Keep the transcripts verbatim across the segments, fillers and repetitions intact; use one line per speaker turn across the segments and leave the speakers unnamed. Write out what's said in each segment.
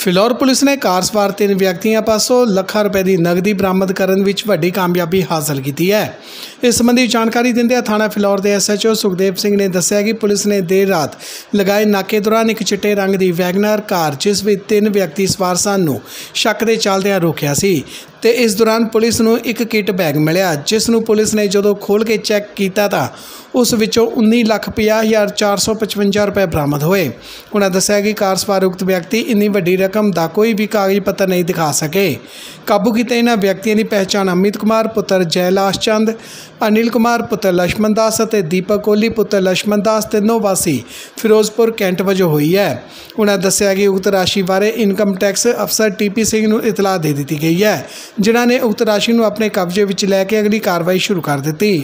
Phillaur police ਨੇ ਕਾਰ ਸਵਾਰ ਤਿੰਨ ਵਿਅਕਤੀਆਂ ਪਾਸੋਂ ਲੱਖਾਂ ਰੁਪਏ ਦੀ ਨਗਦੀ ਬਰਾਮਦ ਕਰਨ ਵਿੱਚ ਵੱਡੀ ਕਾਮਯਾਬੀ ਹਾਸਲ ਕੀਤੀ ਹੈ। ਇਸ ਸੰਬੰਧੀ ਜਾਣਕਾਰੀ ਦਿੰਦਿਆਂ ਥਾਣਾ ਫਿਲੌਰ ਦੇ S H O Sukhdev Singh ਨੇ ਦੱਸਿਆ ਕਿ ਪੁਲਿਸ ਨੇ ਦੇਰ ਰਾਤ ਲਗਾਏ ਨਾਕੇ ਦੌਰਾਨ ਇੱਕ ਚਿੱਟੇ ਰੰਗ ਦੀ ਵੈਗਨਰ ਕਾਰ ਜਿਸ ਵਿੱਚ ਤਿੰਨ ਵਿਅਕਤੀ ਸਵਾਰ ਸਨ ਨੂੰ ਸ਼ੱਕ ਦੇ ਚੱਲਦਿਆਂ ਰੋਕਿਆ ਸੀ ਤੇ ਇਸ ਦੌਰਾਨ ਪੁਲਿਸ ਨੂੰ ਇੱਕ ਕਿੱਟ ਬੈਗ ਮਿਲਿਆ, ਜਿਸ ਨੂੰ ਪੁਲਿਸ ਨੇ ਜਦੋਂ ਖੋਲ੍ਹ ਕੇ ਚੈੱਕ ਕੀਤਾ ਤਾਂ ਉਸ ਵਿੱਚੋਂ ਉੱਨੀ ਲੱਖ ਪੰਜਾਹ ਹਜ਼ਾਰ ਚਾਰ ਸੌ ਪਚਵੰਜਾ ਰੁਪਏ ਬਰਾਮਦ ਹੋਏ। ਉਹਨਾਂ ਦੱਸਿਆ ਕਿ ਕਾਰ ਸਵਾਰ ਉਕਤ ਵਿਅਕਤੀ ਇੰਨੀ ਵੱਡੀ ਰਕਮ ਦਾ ਕੋਈ ਵੀ ਕਾਗਜ਼ ਪੱਤਰ ਨਹੀਂ ਦਿਖਾ ਸਕੇ। ਕਾਬੂ ਕੀਤੇ ਇਹਨਾਂ ਵਿਅਕਤੀਆਂ ਦੀ ਪਹਿਚਾਣ ਅਮਿਤ ਕੁਮਾਰ ਪੁੱਤਰ ਜੈਲਾਸ਼ ਚੰਦ, ਅਨਿਲ ਕੁਮਾਰ ਪੁੱਤਰ ਲక్ష్మణ ਦਾਸ ਅਤੇ ਦੀਪਕ ਕੋਹਲੀ ਪੁੱਤਰ ਲక్ష్మణ ਦਾਸ ਤਿੰਨੋਂ ਵਾਸੀ ਫਿਰੋਜ਼ਪੁਰ ਕੈਂਟ ਵਜੋਂ ਹੋਈ ਹੈ। ਉਹਨਾਂ ਦੱਸਿਆ ਕਿ ਉਕਤ ਰਾਸ਼ੀ ਬਾਰੇ ਇਨਕਮ ਟੈਕਸ ਅਫਸਰ ਟੀ ਪੀ ਸਿੰਘ ਨੂੰ ਇਤਲਾਹ ਦੇ ਦਿੱਤੀ ਗਈ ਹੈ, ਜਿਨ੍ਹਾਂ ਨੇ ਉਕਤ ਰਾਸ਼ੀ ਨੂੰ ਆਪਣੇ ਕਬਜ਼ੇ ਵਿੱਚ ਲੈ ਕੇ ਅਗਲੀ ਕਾਰਵਾਈ ਸ਼ੁਰੂ ਕਰ ਦਿੱਤੀ।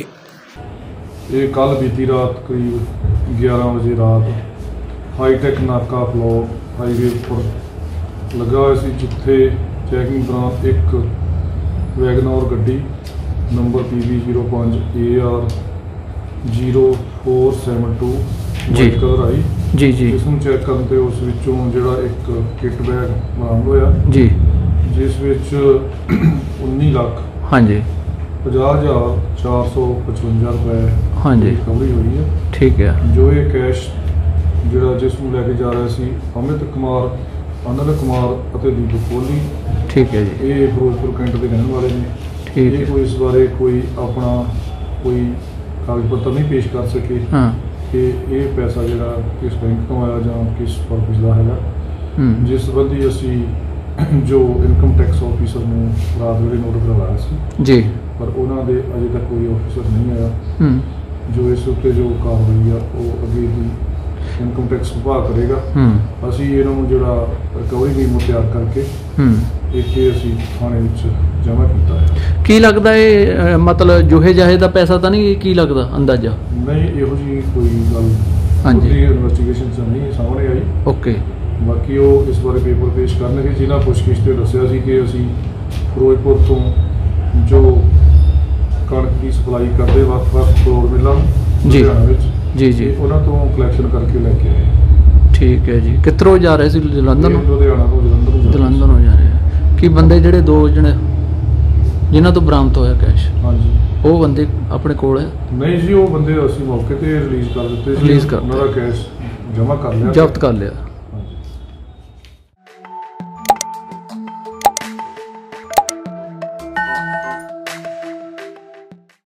ਇਹ ਕੱਲ੍ਹ ਬੀਤੀ ਰਾਤ ਕਰੀਬ ਗਿਆਰਾਂ ਵਜੇ ਰਾਤ ਹਾਈਟੈਕ ਨਾਕਾ ਫਿਲੌਰ ਹਾਈਵੇ ਉੱਪਰ ਲੱਗਾ ਹੋਇਆ ਸੀ, ਜਿੱਥੇ ਚੈਕਿੰਗ ਦੌਰਾਨ ਇੱਕ ਵੈਗਨਰ ਗੱਡੀ ਨੰਬਰ ਪੀ ਬੀ ਜ਼ੀਰੋ ਪੰਜ A R zero four seven two white colour I G ji ਇਸ ਨੂੰ ਚੈੱਕ ਕਰਨ ਤੇ ਉਸ ਵਿੱਚੋਂ ਜਿਹੜਾ ਇੱਕ ਕਿੱਟ ਬੈਗ ਬਰਾਮਦ ਹੋਇਆ ਜੀ, ਜਿਸ ਵਿੱਚ ਉੱਨੀ ਲੱਖ ਹਾਂਜੀ ਪੰਜਾਹ ਹਜ਼ਾਰ ਚਾਰ ਸੌ ਪਚਵੰਜਾ ਰੁਪਏ ਹਾਂਜੀ ਰਿਕਵਰੀ ਹੋਈ ਹੈ। ਠੀਕ ਹੈ। ਜੋ ਇਹ ਕੈਸ਼ ਜਿਹੜਾ ਜਿਸ ਨੂੰ ਲੈ ਕੇ ਜਾ ਰਿਹਾ ਸੀ ਅਮਿਤ ਕੁਮਾਰ, ਅਨਿਲ ਕੁਮਾਰ ਅਤੇ ਦੀਪਕ ਕੋਹਲੀ, ਠੀਕ ਹੈ ਜੀ, ਇਹ ਫਿਰੋਜ਼ਪੁਰ ਕੈਂਟ ਦੇ ਰਹਿਣ ਵਾਲੇ ਨੇ। ਠੀਕ ਹੈ। ਕੋਈ ਇਸ ਬਾਰੇ ਕੋਈ ਆਪਣਾ ਕੋਈ ਕਾਗਜ਼ ਪੱਤਰ ਨਹੀਂ ਪੇਸ਼ ਕਰ ਸਕੇ ਹਾਂ ਕਿ ਇਹ ਪੈਸਾ ਜਿਹੜਾ ਕਿਸ ਬੈਂਕ ਤੋਂ ਆਇਆ ਜਾਂ ਕਿਸ ਪਰਪਸ ਦਾ ਹੈਗਾ, ਜਿਸ ਸੰਬੰਧੀ ਅਸੀਂ ਜੋ ਇਨਕਮ ਟੈਕਸ ਆਫਿਸਰ ਨੂੰ ਰਾਤ ਵੇਲੇ ਨੋਟ ਕਰਵਾਇਆ ਸੀ ਜੀ, ਪਰ ਉਹਨਾਂ ਦੇ ਅਜੇ ਤੱਕ ਕੋਈ ਆਫਿਸਰ ਨਹੀਂ ਆਇਆ। ਜੋ ਇਸ ਉੱਤੇ ਜੋ ਕਾਰਵਾਈ ਆ ਉਹ ਅੱਗੇ ਦੀ ਇਨਕਮ ਟੈਕਸ ਵਿਭਾਗ ਕਰੇਗਾ। ਅਸੀਂ ਇਹਨਾਂ ਨੂੰ ਜਿਹੜਾ ਰਿਕਵਰੀ ਟੀਮ ਤਿਆਰ ਕਰਕੇ ਇੱਥੇ ਅਸੀਂ ਥਾਣੇ ਵਿੱਚ ਜਮ੍ਹਾਂ ਕੀਤਾ ਹੈ।
ਕੀ ਲੱਗਦਾ ਇਹ ਮਤਲਬ ਜੋਹੇ ਜਾਹੇ ਦਾ ਪੈਸਾ ਤਾਂ ਨਹੀਂ, ਕੀ ਲੱਗਦਾ ਅੰਦਾਜ਼ਾ?
ਨਹੀਂ, ਇਹੋ ਜਿਹੀ ਕੋਈ ਗੱਲ
ਹਾਂਜੀ
ਇਨਵੈਸਟੀਗੇਸ਼ਨ 'ਚ ਨਹੀਂ ਸਾਹਮਣੇ ਆਈ।
ਓਕੇ। ਬਾਕੀ
ਉਹ ਇਸ ਬਾਰੇ ਪੇਪਰ ਪੇਸ਼ ਕਰਨਗੇ। ਜਿਨ੍ਹਾਂ ਪੁੱਛਗਿੱਛ ਤੇ ਦੱਸਿਆ ਸੀ ਕਿ ਅਸੀਂ ਫਿਰੋਜ਼ਪੁਰ ਤੋਂ ਜੋ ਕਣਕ ਦੀ ਸਪਲਾਈ ਕਰਦੇ ਵੱਖ ਵੱਖ ਫਲੋਰ ਮਿਲਾਂ ਜੀ ਵਿੱਚ ਜੀ ਜੀ ਉਹਨਾਂ ਤੋਂ ਕਲੈਕਸ਼ਨ ਕਰਕੇ ਲੈ ਕੇ ਆਏ।
ਠੀਕ ਹੈ ਜੀ। ਕਿੱਧਰੋਂ ਜਾ ਰਹੇ ਸੀ? ਜਲੰਧਰ ਨੂੰ?
ਲੁਧਿਆਣਾ ਤੋਂ ਜਲੰਧਰ ਨੂੰ
ਜਲੰਧਰ ਨੂੰ ਜਾ ਰਹੇ। ਕੀ ਬੰਦੇ ਜਿਹੜੇ ਦੋ ਜਣੇ ਜਿਨ੍ਹਾਂ ਤੋਂ ਬਰਾਮਦ ਹੋਇਆ ਕੈਸ਼, ਹਾਂਜੀ, ਉਹ ਬੰਦੇ ਆਪਣੇ ਕੋਲ ਹੈ?
ਨਹੀਂ ਜੀ, ਉਹ ਬੰਦੇ ਅਸੀਂ ਮੌਕੇ ਤੇ ਰਿਲੀਜ਼ ਕਰ ਦਿੱਤੇ ਸੀ।
ਰਿਲੀਜ਼ ਕਰ
ਉਹਨਾਂ ਦਾ ਕੈਸ਼ ਜਮ੍ਹਾਂ ਕਰ ਲਿਆ,
ਜ਼ਬਤ ਕਰ ਲਿਆ।